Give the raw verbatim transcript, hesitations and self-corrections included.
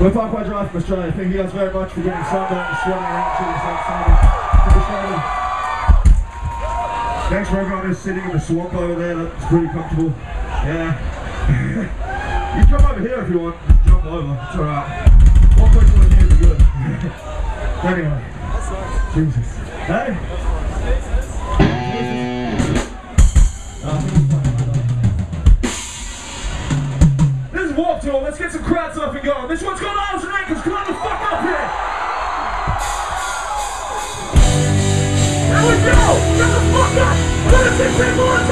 We're Parkway Drive from Australia. Thank you guys very much for getting sunburned and sweating around to yourself. Thanks for everyone who's sitting in the swamp over there. That's pretty comfortable. Yeah. You come over here if you want. Just jump over. It's alright. One person in here is good. Anyway. Jesus. Hey. This is Warped Tour. Let's get some crowd surfing going. This one's got arms and ankles. Come on the fuck up here. There we go. Get the fuck up. Let us see people.